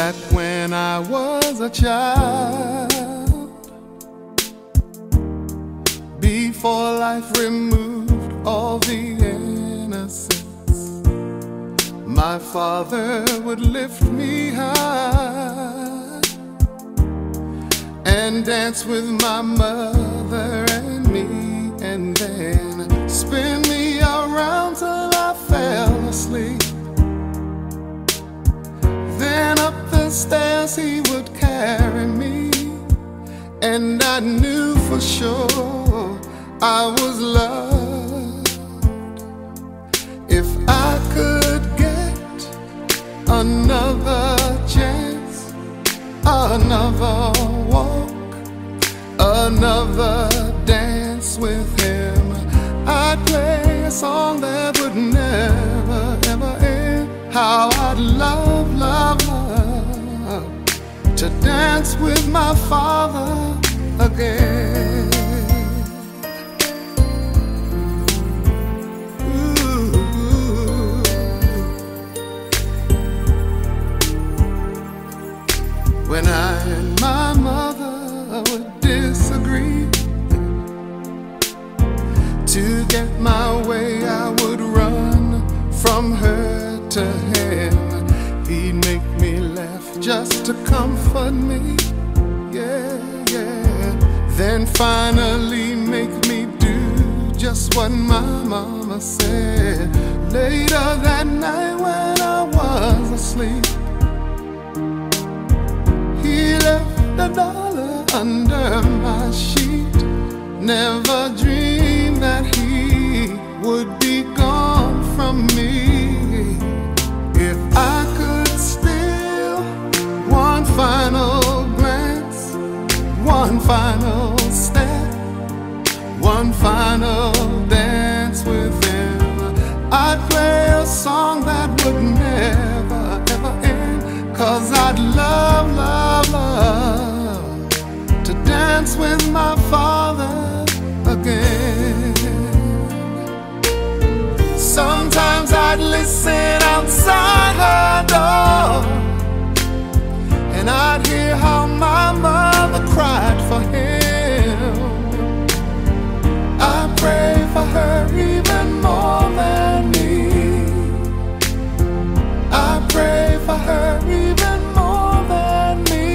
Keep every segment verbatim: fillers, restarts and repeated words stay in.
Back when I was a child, before life removed all the innocence, my father would lift me high and dance with my mother and me, and then spin me around till I fell asleep. Then up the stairs he would carry me, and I knew for sure I was loved. If I could get another chance, another walk, another dance with him, I'd play a song that would never, ever end. How I'd love, love, love to dance with my father again. Ooh. When I and my mother would disagree, to get my way I would run from her to him. He'd make me laugh just to comfort me, yeah, yeah. Then finally make me do just what my mama said. Later that night when I was asleep, he left a dollar under my sheet. Never dreamed that he would be gone from me. If I could steal one final glance, one final step, one final dance with him, I'd play a song that would never, ever end. Cause I'd love, love, love to dance with my father again. Sometimes I'd listen outside her door, and I'd hear how my mother cried for him. I pray for her even more than me. I pray for her even more than me.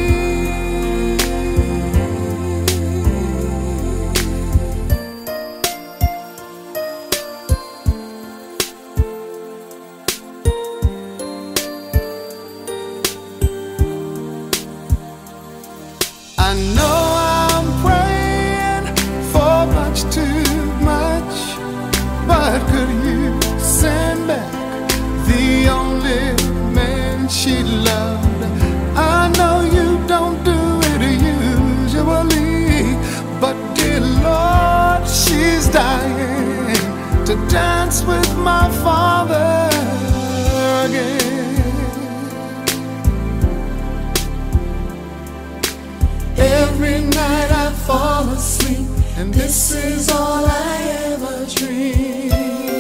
I know I'm praying for much too much, but could you send back the only man she loved? I know you don't do it usually, but dear Lord, she's dying to dance with my father again. Every night I fall asleep, and this is all I ever dream.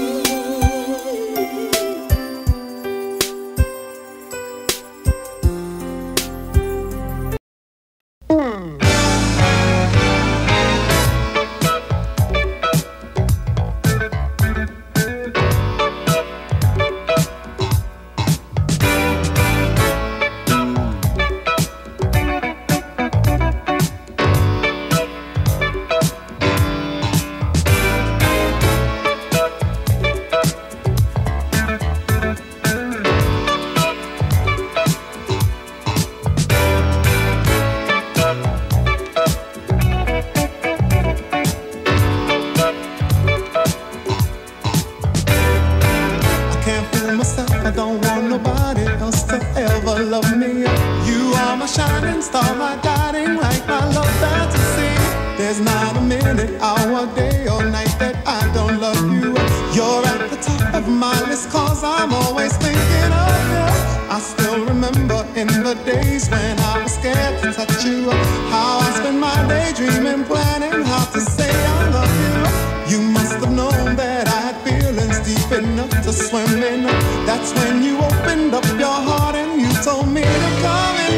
I don't want nobody else to ever love me. You are my shining star, my guiding light, my love fantasy. There's not a minute, hour, day or night that I don't love you. You're at the top of my list, cause I'm always thinking of you. I still remember in the days when I was scared to touch you, how I spent my day dreaming, planning how to say I love you. You must have known that I had feelings deep enough to swim in. That's when you opened up your heart and you told me to come in.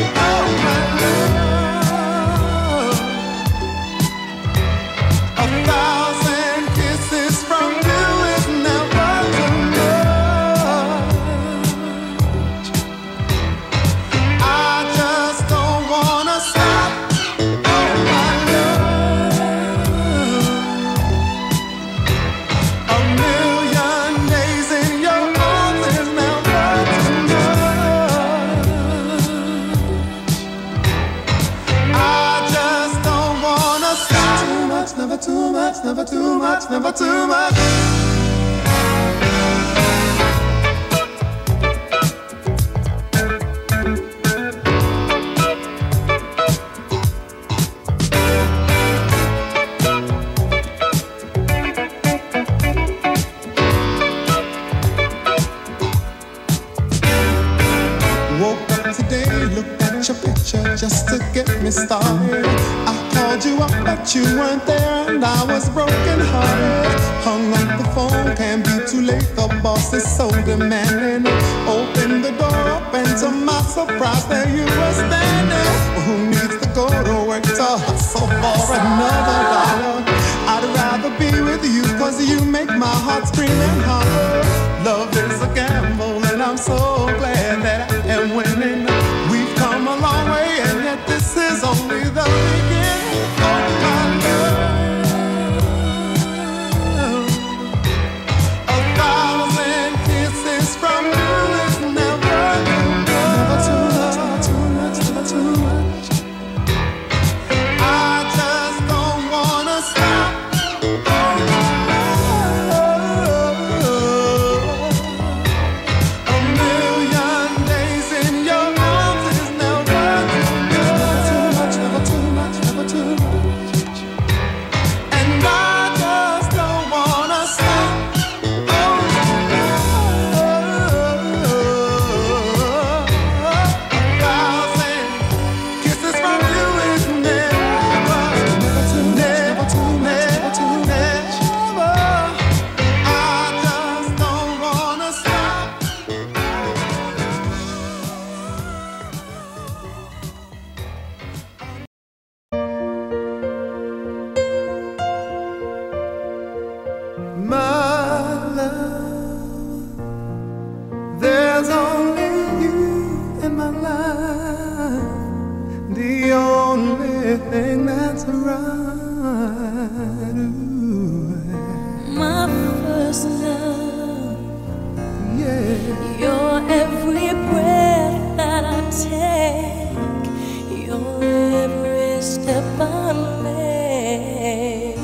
much, never too much. Just to get me started, I called you up, but you weren't there, and I was broken hearted. Hung up the phone, can't be too late. The boss is so demanding. Open the door up, and to my surprise, there you were standing. Who needs to go to work to hustle for another dollar? I'd rather be with you, cause you make my heart scream and holler. Love is a gamble, and I'm so glad that I am winning. We've come a long way, and yet this is only the beginning of my love. A thousand kisses from you is never enough. Never too much, too much, never too much. I just don't wanna stop. A million days in your arms is never too much, never too much, never too much. And I just don't wanna stop. A thousand kisses from you is never, never too much, never too much, never too much. I just don't wanna stop. My love, there's only you in my life, the only thing that's right. Ooh, My first love, yeah. your every breath that I take, your every step I make.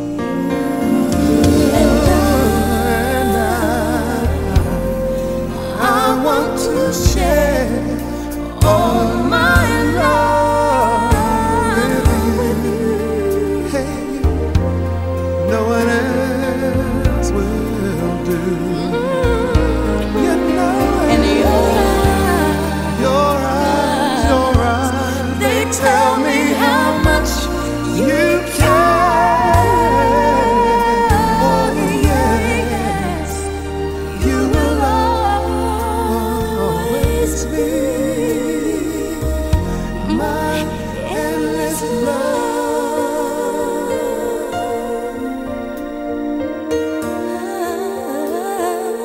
And I, I want to share all my love with you. Hey, no one else will do. You know And it. your eyes, Your eyes, your eyes, they tell me how much you care. Oh, yes, you will always be my endless love.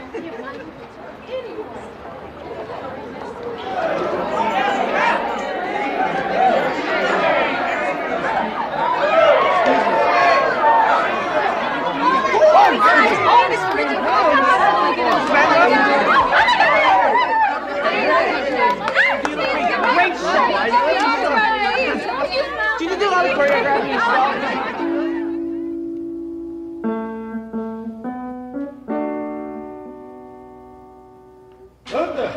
Luther!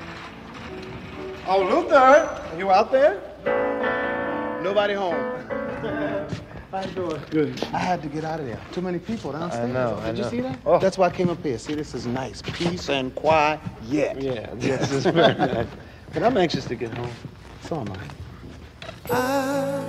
Oh, Luther! You out there? Nobody home. How you doing? Good. I had to get out of there. Too many people downstairs. I know, Did I you know. see that? Oh. That's why I came up here. See, this is nice. Peace and quiet. Yeah, this is very nice. But I'm anxious to get home. So am I. I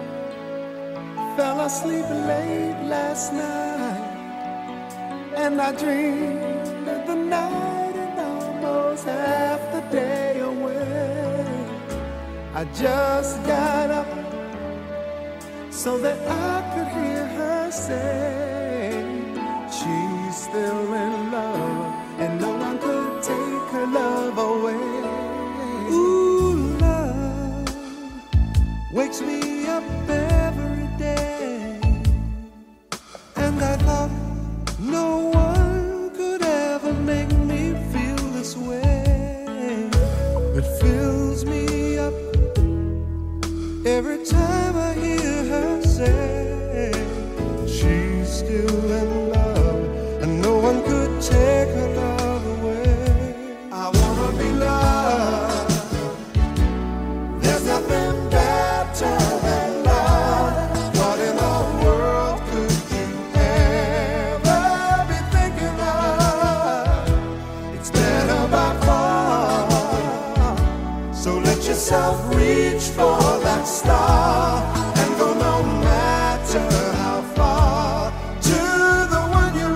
fell asleep late last night, and I dreamed of the night and almost half the day away. I just got up so that I could hear her say she's still in love and no one could take her love away. Ooh, love wakes me up every day, and I thought no one could ever make me feel this way. It fills me up every time I hear her say she's still in love and no one could take her love away. I wanna be loved. There's nothing better than love. What in the world could you ever be thinking of? It's better by far. So let yourself reach for that star and go no matter how far to the one you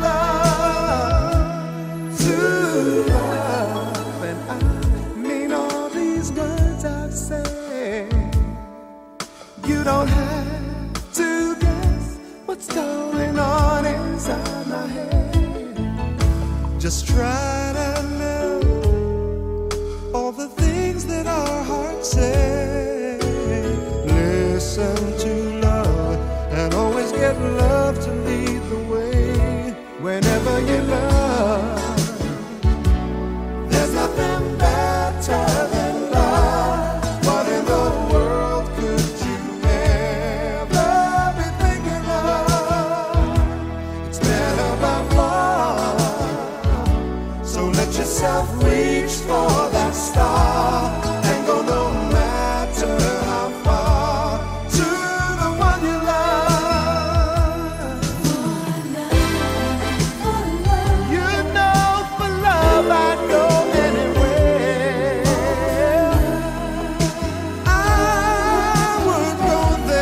love, to love. And I mean all these words I've said. You don't have to guess what's going on inside my head. Just try to know all the things that our hearts say. Listen to love and always get love to lead the way. Whenever you love, there's nothing better than love. What in the world could you ever be thinking of? It's better by far. So let yourself reach for that star and go no matter how far to the one you love. You know for love I'd go anywhere. I would go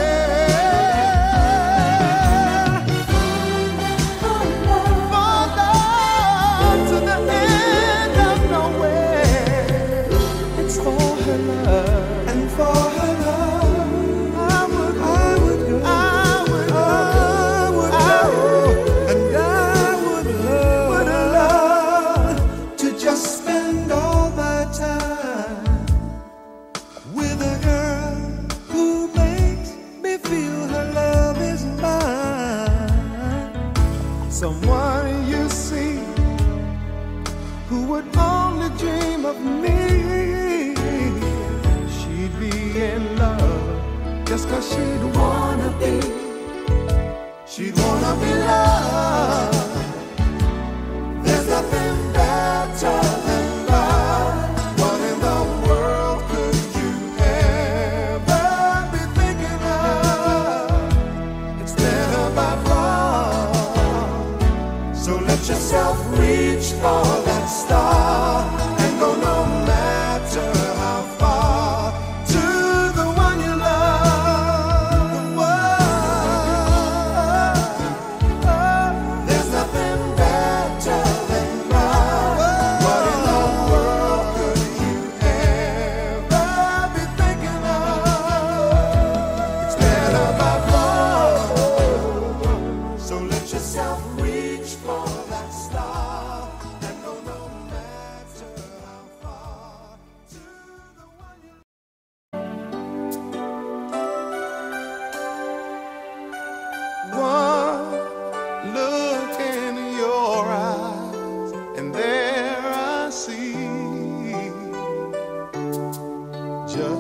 there. For love to the end of nowhere. It's for her love and for her love. I would, I would go, I would, I would, I would, and I would love, would love to just spend all my time with a girl who makes me feel her love is mine. Someone you see who would only dream of me. She'd be in love just cause she'd wanna be. She'd wanna be loved. There's nothing better than love. What in the world could you ever be thinking of? It's better by far. So let yourself reach for that star and go no matter how far to the one you love. The world, there's nothing better than love. What in the world could you ever be thinking of? It's better by far. So let yourself reach for that star and go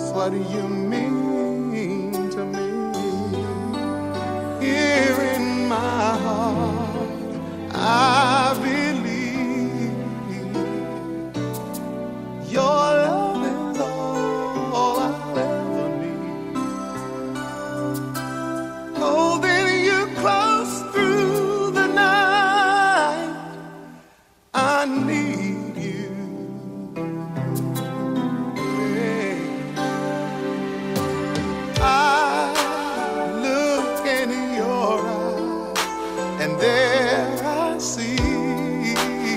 just what you mean to me. Here in my heart, I believe your love is all I'll ever need. Holding you close through the night, I need you. I look in your eyes, and there I see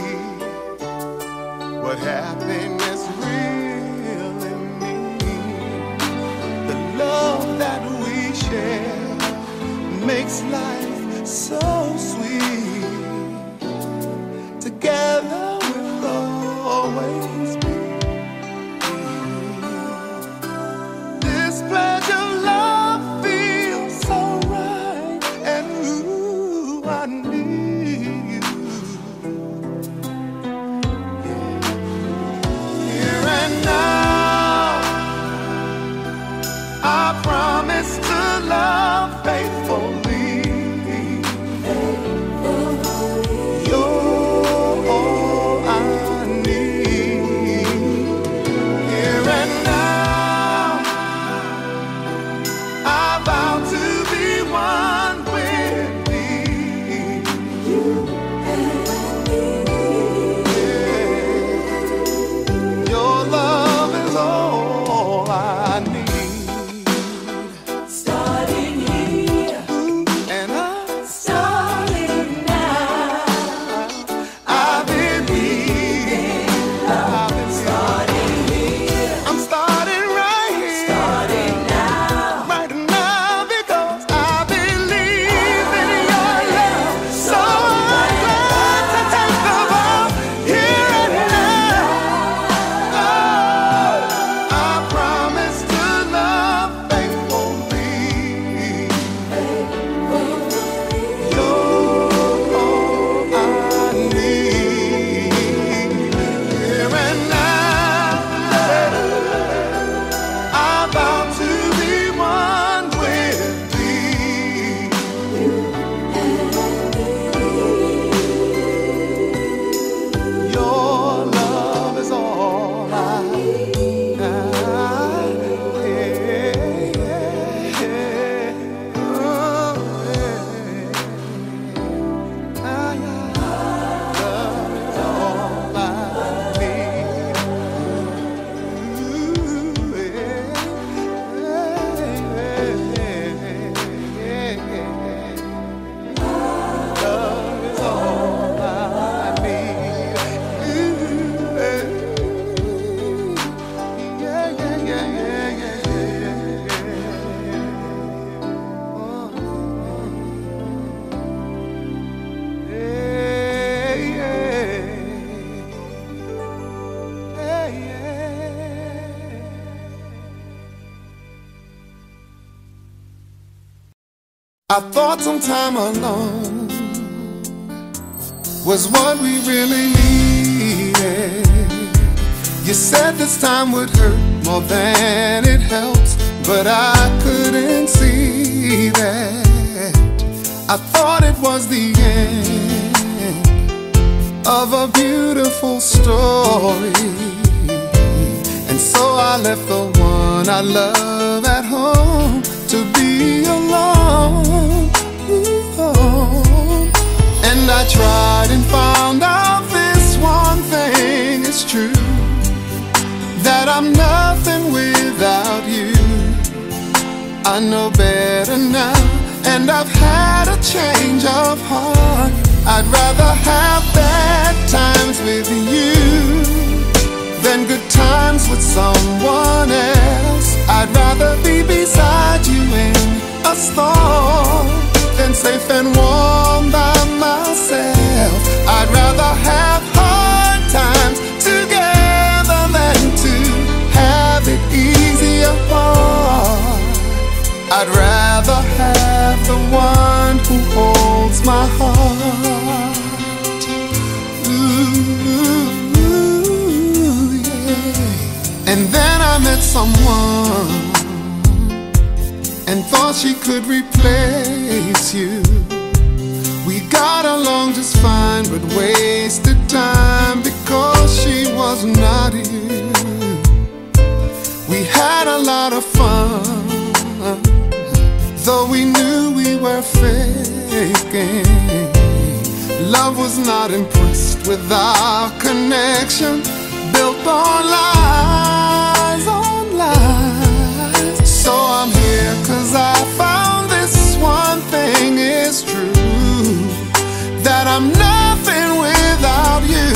what happiness really means. The love that we share makes life so sweet. Together we'll always be. This pleasure of love feels so right, and ooh, I need you. Yeah. Here and now, I promise to love faithfully. You're all I need. Here and now, I vow to be one with thee. Yeah. Your love is all I need. Starting here, And I, starting now, I believe, I believe. starting here, I'm starting right here, starting now. right now, because I believe in your love. So I'm glad to take the vow here and now. Oh, I promise to love faithfully. You're all I need. Here and now, I vow to be one with thee. Your love is all I need. I thought some time alone was what we really needed. You said this time would hurt more than it helps, but I couldn't see that. I thought it was the end of a beautiful story, and so I left the one I love at home to be alone. And I tried and found out this one thing is true, that I'm nothing without you. I know better now, and I've had a change of heart. I'd rather have bad times with you than good times with someone else. I'd rather be beside you in a storm than safe and warm by myself. I'd rather have hard times together than to have it easy apart. I'd rather have the one who holds my heart. Ooh, yeah. And then I met someone and thought she could replace you. We got along just fine, but wasted time because she was not here. We had a lot of fun, though we knew we were faking. Love was not impressed with our connection, built on lies, on lies. So I'm here 'cause I found this one thing is true, that I'm nothing without you.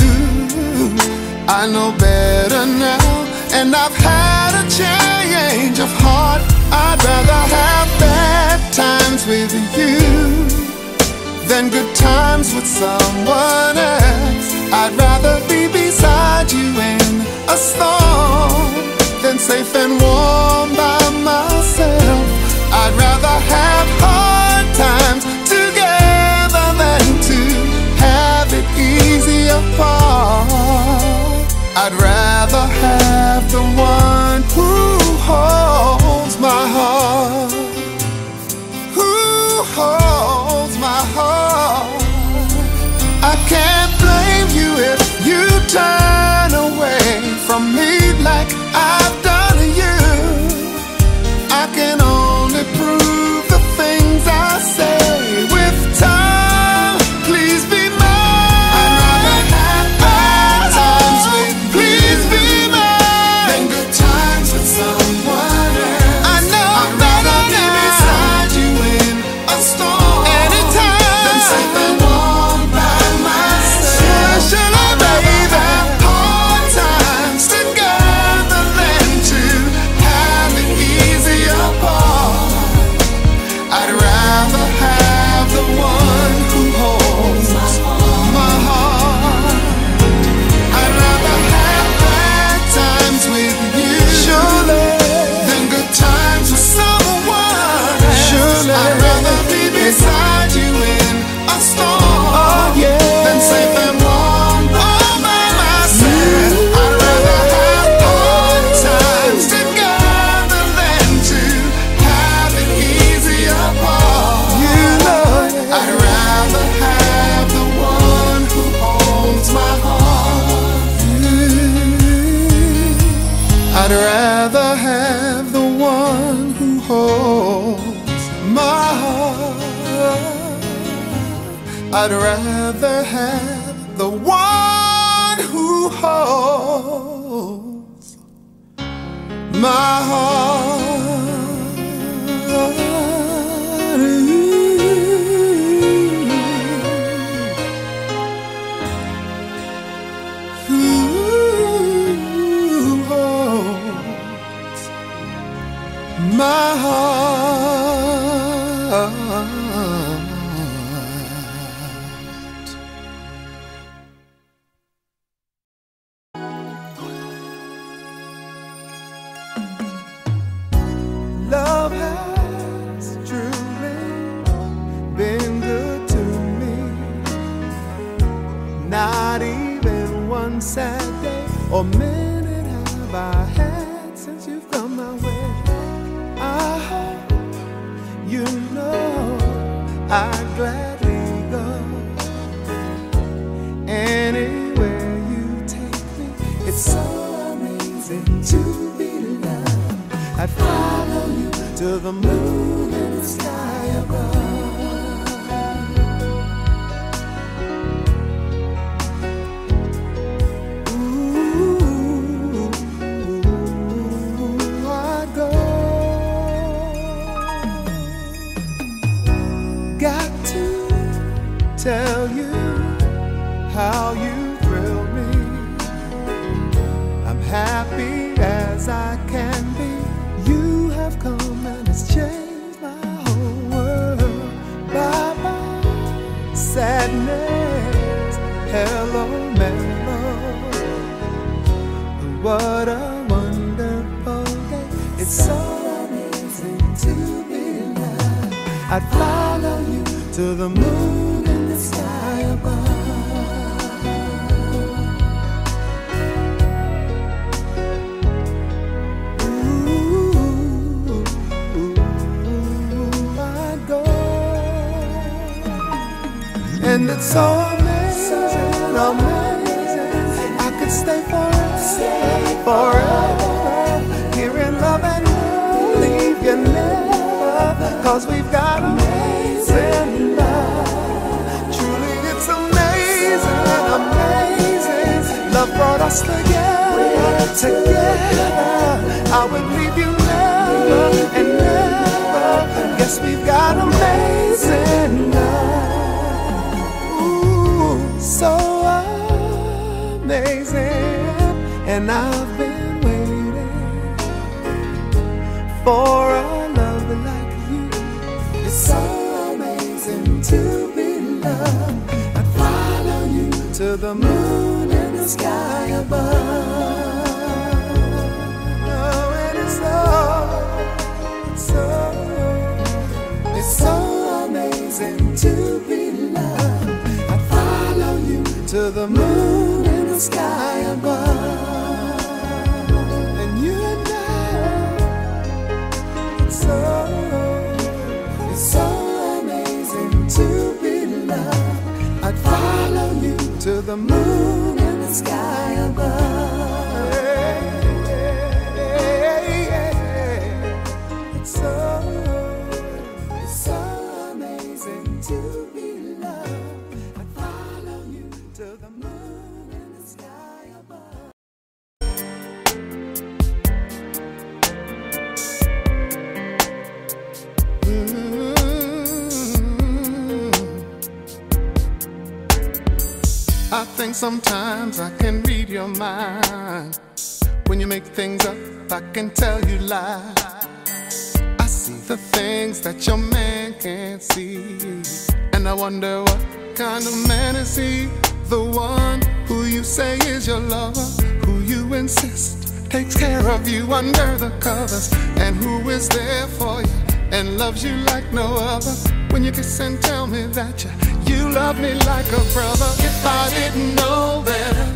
I know better now, and I've had a change of heart. I'd rather have bad times with you than good times with someone else. I'd rather be beside you in a storm than safe and warm by myself. I'd rather have hard times together than to have it easy apart. I'd rather have the one who holds my heart, who holds my heart. I can't blame you if you turn away from me like I've done you. I can only prove the things I say with time. Please be mine. I'd rather have bad times with you. Please be mine than good times with someone else. I know I'd rather be beside you in a storm anytime than safe and warm by myself. Should I, baby, have hard times together than to have it easy apart? I'd rather have the one who holds my heart. I'd rather have bad times with you, surely, than good times with someone else. Surely, I'd rather be beside you in a storm, oh, yeah, than safe and warm all by myself. I'd rather have hard times together than to have it easy apart. You know it. I'd rather have the one who holds my heart. I'd rather have the one who holds my heart. I'd rather have the one who holds my heart. Who holds my heart. Love has truly been good to me. Not even one sad day or minute have I had since you've come my way. I hope you know I'd gladly go anywhere you take me. It's so amazing to be loved. I'd follow you to the moon and the sky above. Ooh, I'd go. Got to tell you how you thrill me. I'm happy as I can be. You have come and it's changed my whole world. Bye bye sadness, hello mellow. What a wonderful day. It's so amazing to be alive. I'd follow you to the moon and the sky above. Ooh, ooh, ooh. It's so amazing, amazing. I could stay forever, forever. Here in love and we'll leave you never. Cause we've got amazing love. Truly it's amazing, amazing. Love brought us together, together. I would leave you never and never. Guess we've got amazing love. So amazing, and I've been waiting for a love like you. It's so amazing to be loved. I follow you to the moon and the sky above. Oh, and it's so, it's so, it's so amazing to be loved. To the moon and the sky above. And you and I, it's so, it's so amazing to be loved. I'd follow you to the moon and the sky above. It's so, it's so amazing to be loved. I'd follow you to the moon and the sky above. Mm-hmm. I think sometimes I can read your mind. When you make things up, I can tell you lies. I see the things that your man can't see, and I wonder what kind of man is he? The one who you say is your lover, who you insist takes care of you under the covers, and who is there for you and loves you like no other. When you kiss and tell me that you, you love me like a brother. If I didn't know better,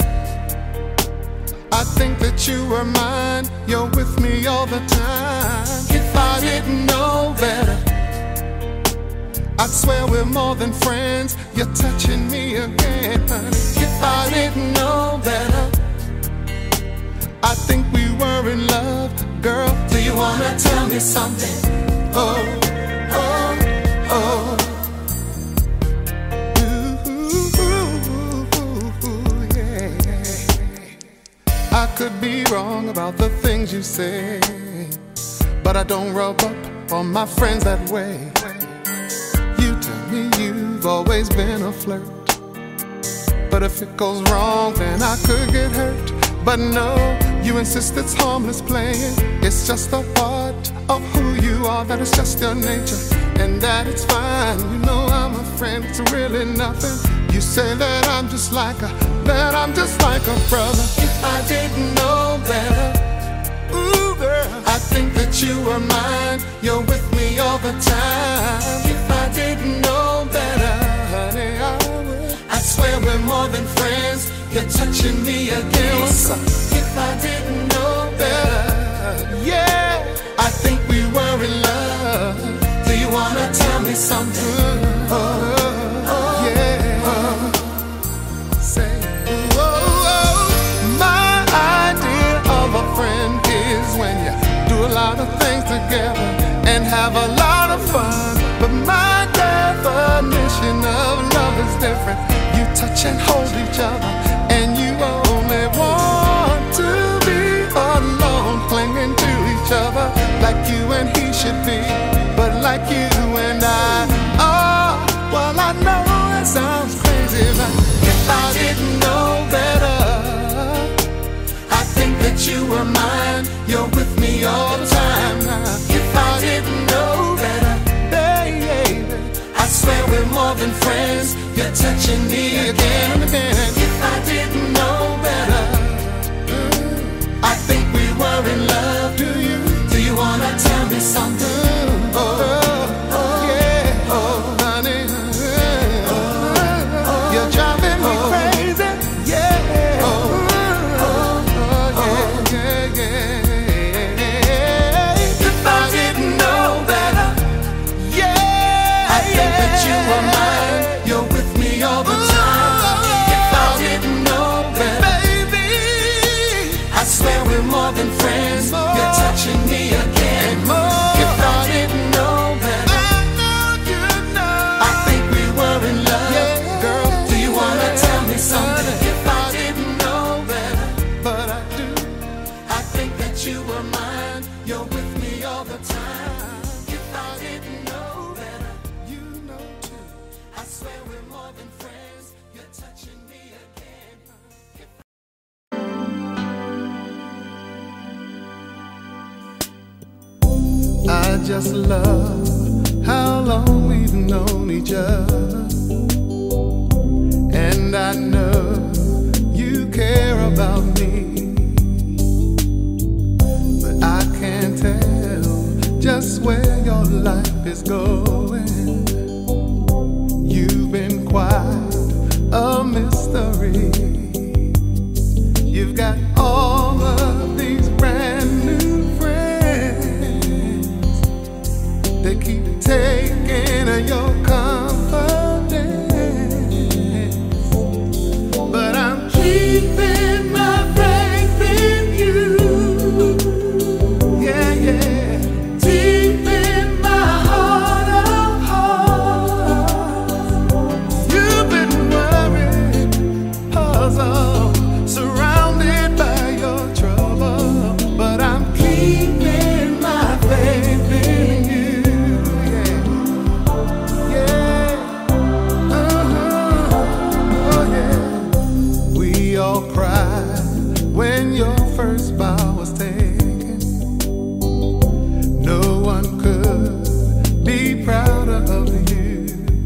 I think that you were mine, you're with me all the time. If I didn't know better, I'd swear we're more than friends, you're touching me again, honey. If I didn't know better, I think we were in love. Girl, do you wanna tell me something? Oh, oh, oh. I could be wrong about the things you say, but I don't rub up on my friends that way. You tell me you've always been a flirt, but if it goes wrong then I could get hurt. But no, you insist it's harmless playing. It's just a part of who you are, that it's just your nature, and that it's fine. You know I'm a friend, it's really nothing. You say that I'm just like a, that I'm just like a brother. If I didn't know better, ooh girl, I think that you were mine, you're with me all the time. If I didn't know better, honey, I would, I'd swear we're more than friends, you're touching me again. So if I didn't know better, yeah, I think we were in love. Do you wanna tell me something? Oh, oh yeah. Say, oh, oh, my idea of a friend is when you do a lot of things together and have a lot of fun. But my definition of love is different. You touch and hold each other, and you only want to be alone, clinging to each other like you and he should be, but like you and I are. Well, I know it sounds crazy, but if I didn't know better, I think that you were mine, you're with me all the time now. If I didn't know better, baby, I swear we're more than friends, you're touching me again and again. If I didn't know better, I think we were in love. Do you, do you wanna tell me something? just love how long we've known each other, and I know you care about me, but I can't tell just where your life is going. You've been quite a mystery. You've got all of these brand new friends. They keep taking your confidence, but I'm keeping my faith in you. Yeah, yeah. Deep in my heart of hearts, you've been worried, puzzled, surrounded by your trouble, but I'm keeping my faith in you. Yeah, yeah, uh-huh. Oh yeah. We all cried when your first vow was taken. No one could be prouder of you,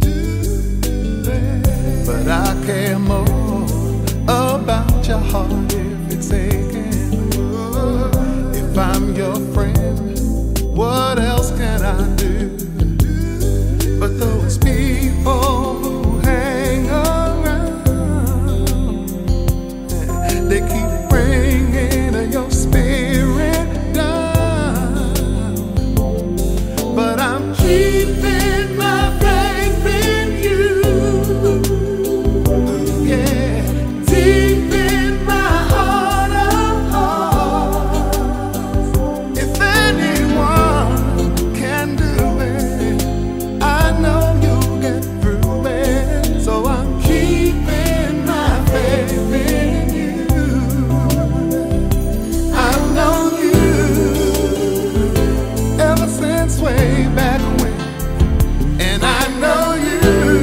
but I care more about your heart if it's aching. If I'm your friend, what else can I do? But those people who hang around, they keep bringing your spirit down, but I'm keeping my faith in you. Yeah, deep in my heart of hearts. If anyone can do it, I know you'll get through it. So I'm keeping my faith in you. I've known you ever since way back when, and I know you.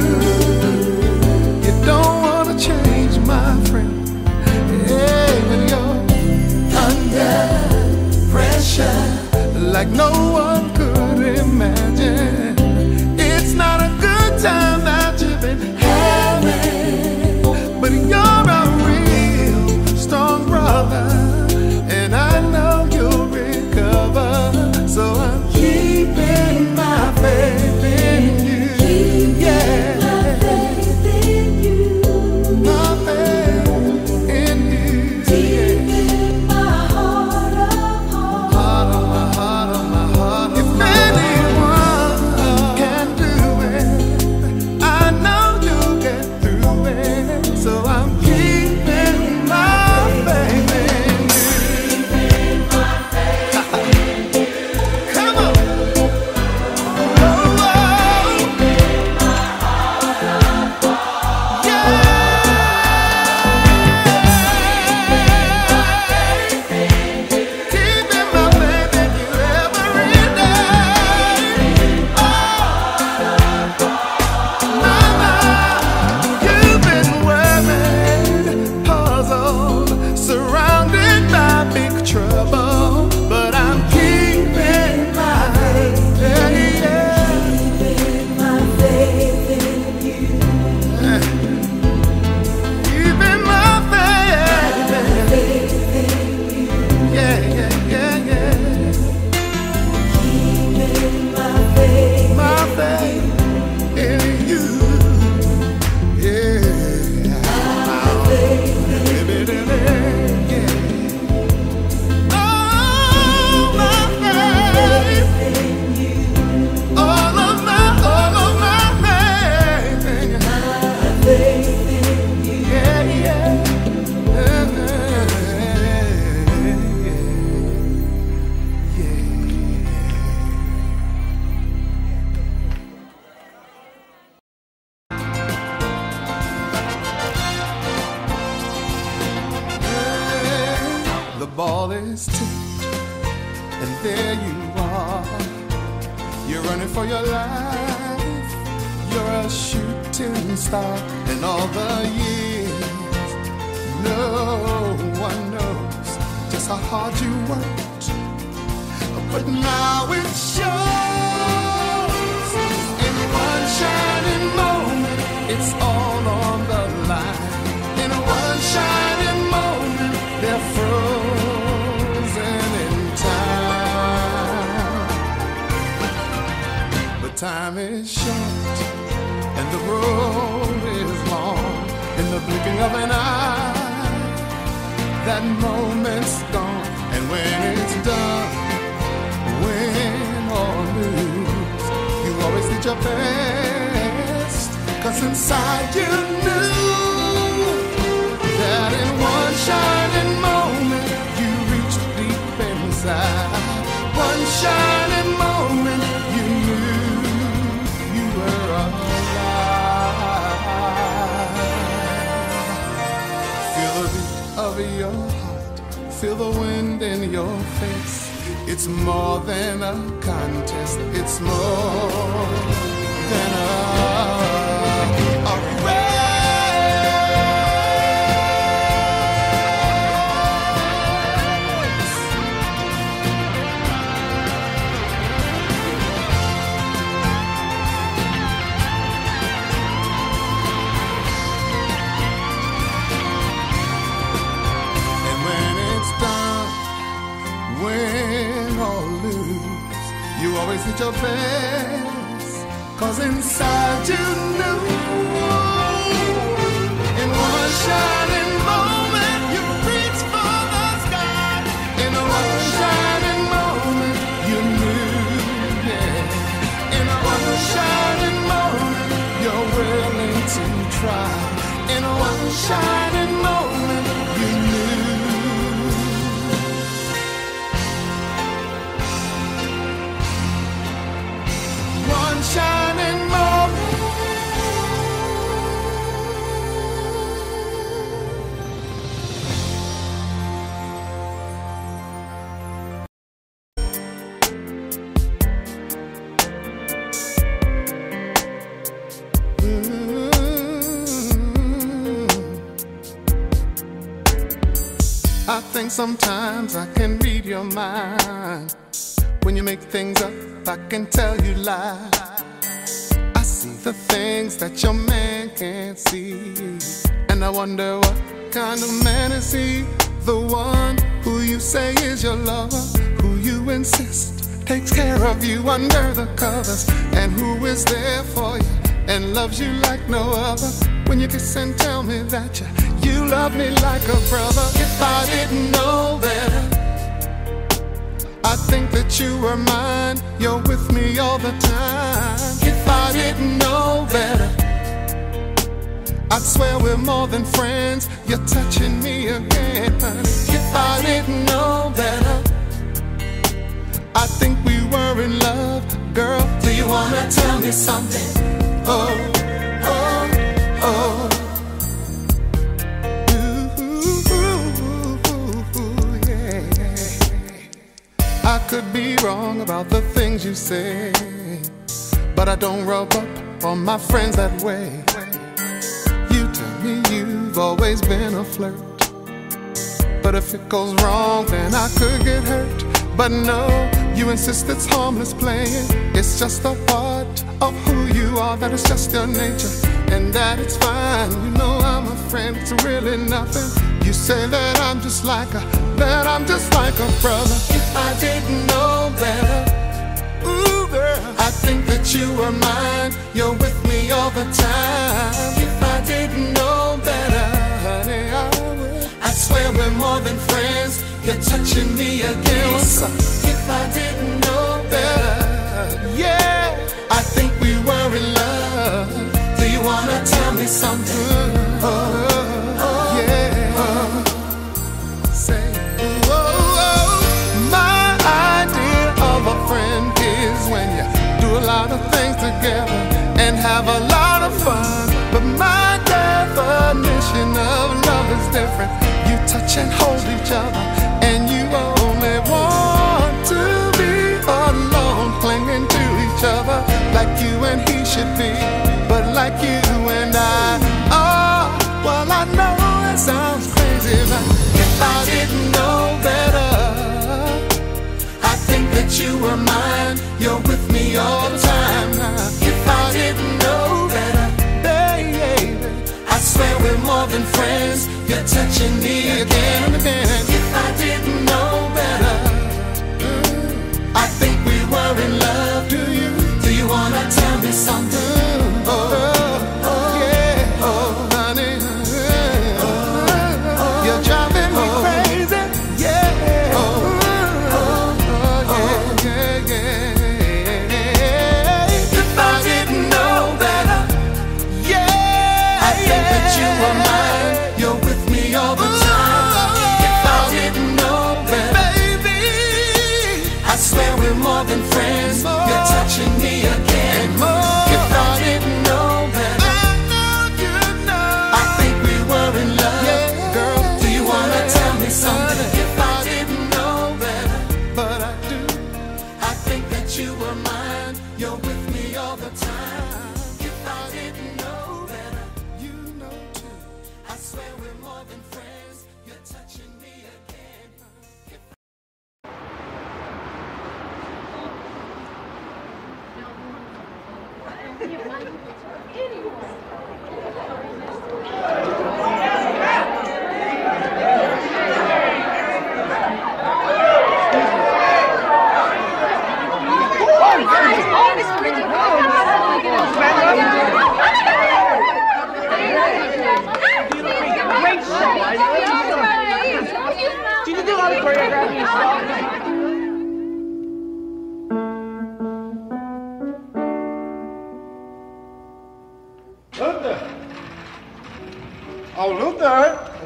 You don't want to change, my friend. Hey, when you're under pressure like no one could imagine, it's not a good time that you've been having, but you're a real strong brother, and I know you'll recover. So I'm keeping my faith in you. Yeah, my faith in you. Deep in my heart of hearts. Heart of my heart of my heart of my heart. If anyone can do it, I know you'll get through it. So I'm keeping my faith in you. Come on. Oh, oh. Yeah. Keeping my faith in you every day. Oh, mama, you've been worried, puzzled, surrounded by big trouble, but I'm keeping my faith. Yeah, yeah. Keeping my faith in you. Keeping my faith in you. Yeah, yeah, yeah, yeah. Keeping my faith, my faith in you. Yeah, my faith in you. Yeah. Oh, my faith in you. All of my, all of my faith in you. My faith in you. Yeah, yeah. The ball is tipped, and there you are. You're running for your life. You're a shooting star, and all the years, no one knows just how hard you worked. But now it's shown. Time is short and the road is long. In the blinking of an eye, that moment's gone. And when it's done, win or lose, you always did your best. Cause inside you knew that in one shining moment you reached deep inside. One shining moment you knew you were alive. Feel the beat of your heart, feel the wind in your face. It's more than a contest, it's more than a, a race. And when it's done, win or lose, you always did your best. Cause inside you knew in one shining moment you reached for the sky. In one shining moment you knew, yeah. In one shining moment you're willing to try. In one shining moment you knew. One shining moment. I think sometimes I can read your mind. When you make things up, I can tell you lies. I see the things that your man can't see, and I wonder what kind of man is he? The one who you say is your lover, who you insist takes care of you under the covers, and who is there for you and loves you like no other. When you kiss and tell me that you, you love me like a brother. If I didn't know better, I think that you were mine, you're with me all the time. If I didn't know better, I'd swear we're more than friends, you're touching me again, honey. If I didn't know better, I think we were in love. Girl, do you wanna tell me something? Oh, oh, oh. I could be wrong about the things you say, but I don't rub up on my friends that way. You tell me you've always been a flirt, but if it goes wrong then I could get hurt. But no, you insist it's harmless playing. It's just a part of who you are, that it's just your nature, and that it's fine. You know I'm a friend, it's really nothing. You say that I'm just like a, that I'm just like a brother. If I didn't know better, ooh girl, I think that you were mine, you're with me all the time. If I didn't know better, honey, I would, I'd swear we're more than friends, you're touching me again. What's up? If I didn't know better, yeah, I think we were in love. Do you wanna tell me something? Oh, oh yeah. Say, oh, oh, my idea of a friend is when you do a lot of things together and have a lot of fun. But my definition of love is different. You touch and hold each other, and you only want to be alone, clinging to each other like you and he should be, but like you and I are. Well, I know it sounds crazy, but if I didn't know better, I think that you were mine, you're with me all the time. If I didn't know better, baby, I swear we're more than friends, you're touching me again and again. If I didn't know better, I think we were in love. Do you, do you wanna tell me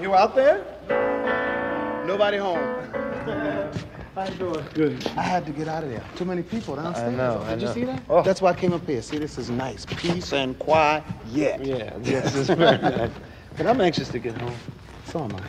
You out there? Nobody home. How you doing? Good. I had to get out of there. Too many people downstairs. I know, Did I you know. see that? Oh. That's why I came up here. See, this is nice. Peace and quiet. Yeah, this is very nice. But I'm anxious to get home. So am I.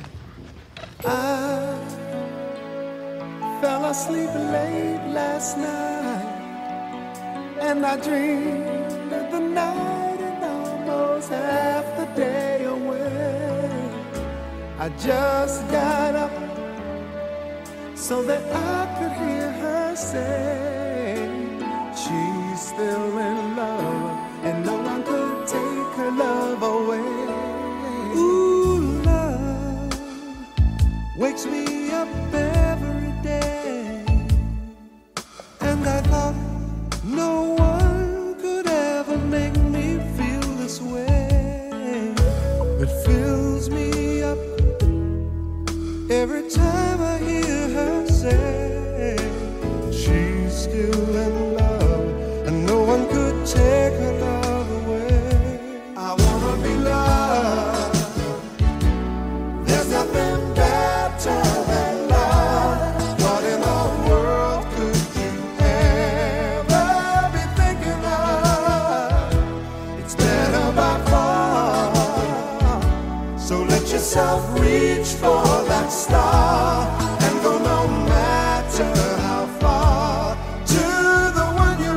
I fell asleep late last night, and I dreamed of the night and almost half the day away. I just got up so that I could hear her say she's still in love and no one could take her love away. Ooh, love wakes me up every day, and I thought no one could ever make me feel this way. It fills me up every time I hear her say she's still in love and no one could take her love away. I wanna be loved. There's nothing better than love. What in the world could you ever be thinking of? It's better by far. So let yourself reach for that star and go no matter how far to the one you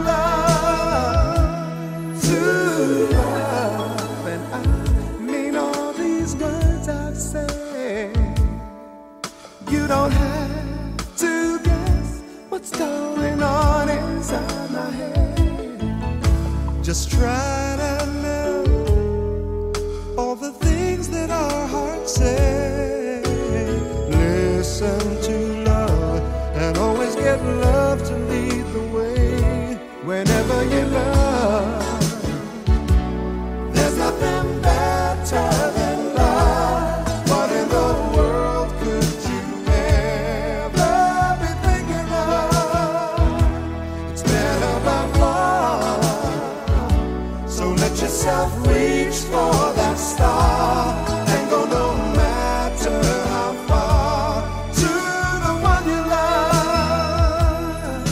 love, to love. And I mean all these words I've said. You don't have to guess what's going on inside my head. Just try to know all the things that our hearts say. Listen to love and always get love to lead the way. Whenever you love, there's nothing better than love. What in the world could you ever be thinking of? It's better by far. So let yourself reach for that star and go no matter how far to the one you love.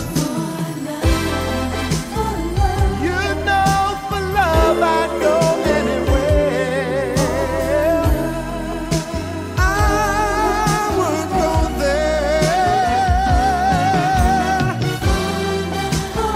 You know for love I'd go anywhere. I would go there. For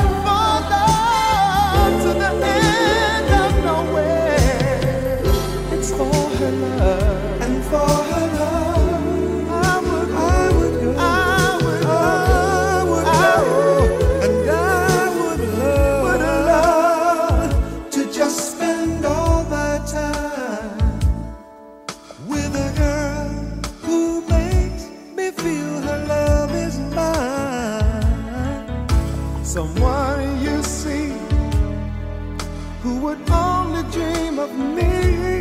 love to the end of nowhere. It's for her love and for her love. I would, I would go, I would, I would, I would, and I would love, would love to just spend all my time with a girl who makes me feel her love is mine. Someone you see who would only dream of me.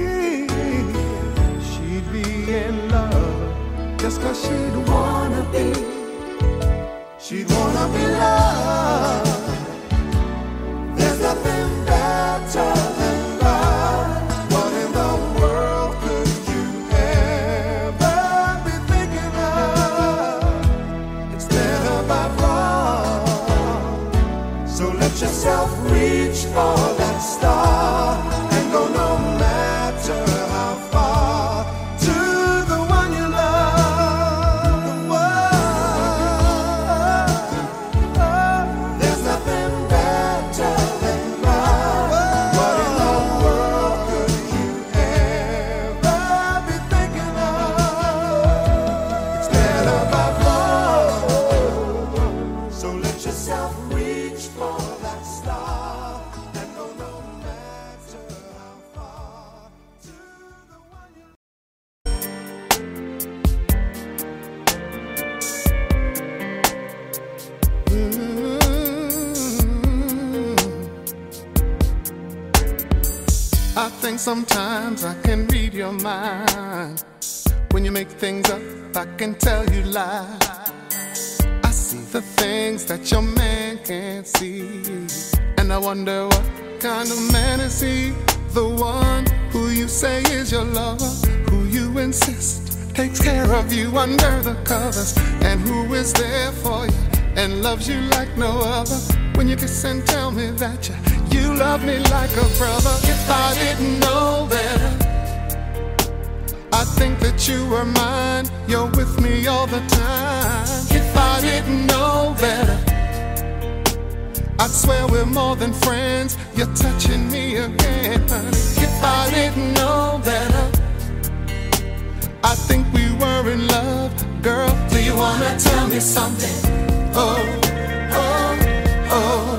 She'd be in love just cause she'd wanna be. She'd wanna be loved. There's nothing better than love. What in the world could you ever be thinking of? It's better by far. So let yourself reach for that star and go no matter how far to the one you love. Whoa. There's nothing better than love. What in the world could you ever be thinking of? It's better by far. So let yourself reach for that star and go no matter how far to the one you I think sometimes I can read your mind. When you make things up, I can tell you lies. I see the things that your man can't see, and I wonder what kind of man is he? The one who you say is your lover, who you you insist takes care of you under the covers, and who is there for you and loves you like no other. When you kiss and tell me that you, you love me like a brother. If I didn't know better, I think that you were mine. You're with me all the time. If I didn't know better, I'd swear we're more than friends. You're touching me again, honey. If I didn't know better, I think we were in love. Girl, do you wanna tell me something? Oh, oh, oh.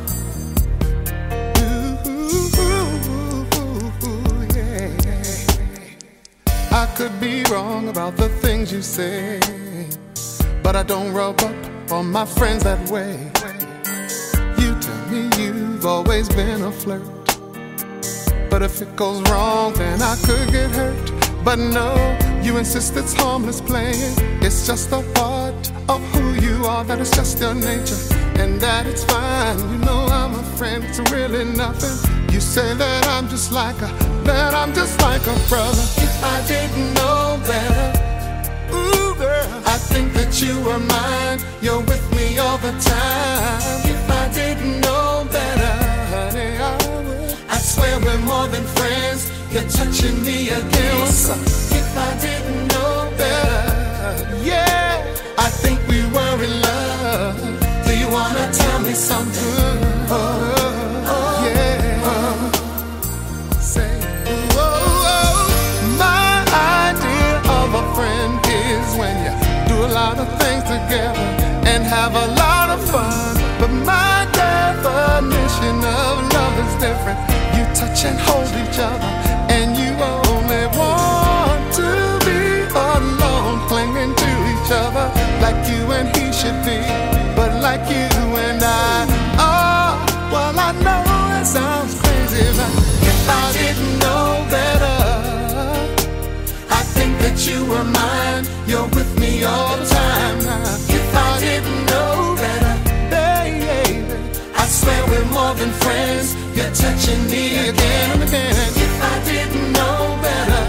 I could be wrong about the things you say, but I don't rub up on my friends that way. You tell me you've always been a flirt, but if it goes wrong, then I could get hurt. But no, you insist it's harmless playing. It's just a part of who you are, that it's just your nature, and that it's fine. You know I'm a friend, it's really nothing. You say that I'm just like a, that I'm just like a brother. If I didn't know better, ooh girl, I think that you were mine. You're with me all the time. If I didn't know better, honey, I would. I swear we're more than friends. You're touching me again. What's up? If I didn't know better, yeah, I think we were in love. Do you wanna tell me something? Oh, oh yeah. Oh. Say, oh, oh. My idea of a friend is when you do a lot of things together and have a lot of fun. But my definition of love is different. You touch and hold each other, and you only want to be alone, clinging to each other like you and he should be, but like you and I are. Well, I know it sounds crazy, but if I didn't know better, I think that you were mine. You're with me all the time now. If I didn't know better, baby, I swear we're more than friends. You're touching me again and again. If I didn't know better,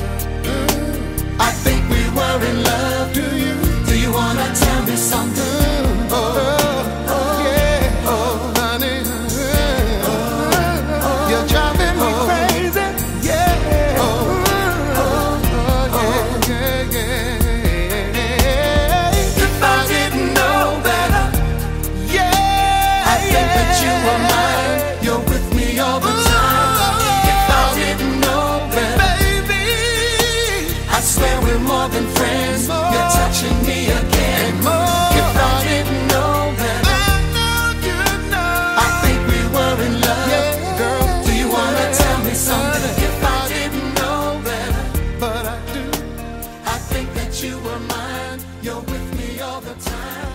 I think we were in love. Do you? Do you wanna tell me something? Oh, oh yeah, oh honey, oh, you're driving me crazy. Yeah, oh, oh, oh yeah, yeah, yeah. If I didn't know better, yeah, I think that you were mine. You're with me all the time. If I didn't know better, baby, I swear we're more than friends. You're touching me again. If I didn't know better, I think we were in love. Girl, do you wanna tell me something? If I didn't know better, but I do. I think that you were mine. You're with me all the time.